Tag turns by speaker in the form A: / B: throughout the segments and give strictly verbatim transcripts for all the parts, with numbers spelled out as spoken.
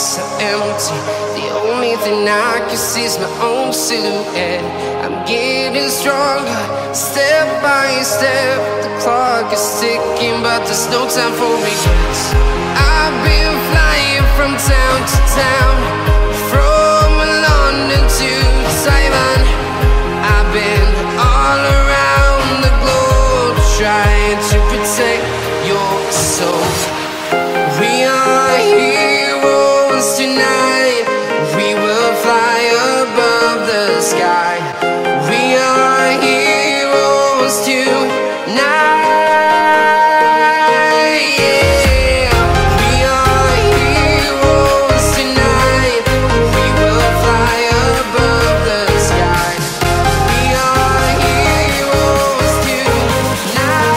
A: so empty. The only thing I can see is my own silhouette. I'm getting stronger, step by step. The clock is ticking, but there's no time for regrets. I've been flying from town to town, from London to Taiwan. I've been all around the globe, trying to protect your soul. We are heroes tonight. We will fly above the sky. We are heroes tonight. Yeah. We are heroes tonight. We will fly above the sky. We are heroes tonight.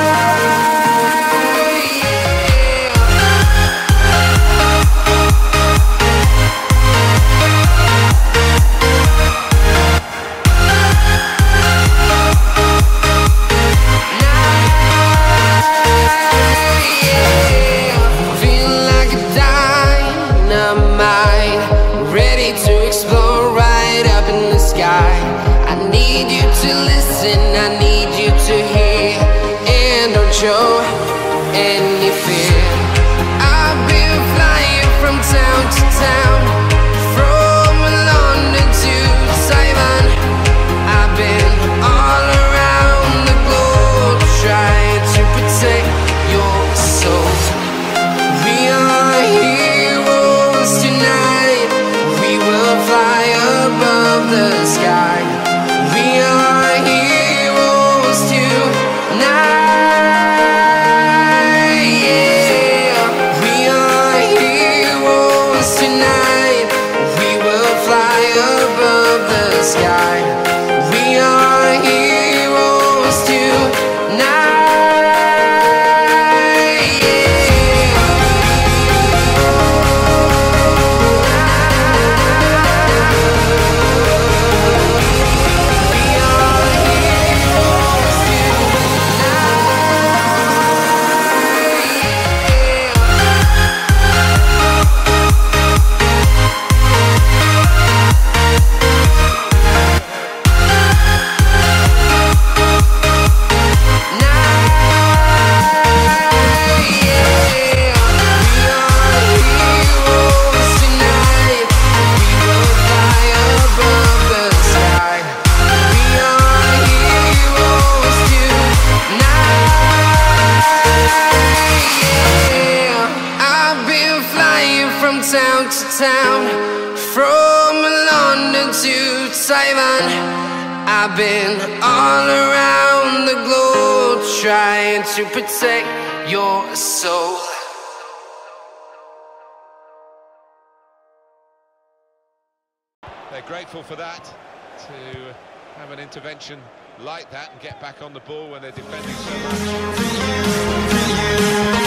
A: I need you to hear and don't show any fear. I've been flying from town to town, from London to Taiwan. I've been all around the globe, trying to protect your soul. We are heroes tonight. We will fly above the sky. We are heroes tonight. Yeah. We are heroes tonight. We will fly above the sky. We are heroes tonight. Town to town, from London to Taiwan. I've been all around the globe, trying to protect your soul.
B: They're grateful for that, to have an intervention like that and get back on the ball when they're defending so much.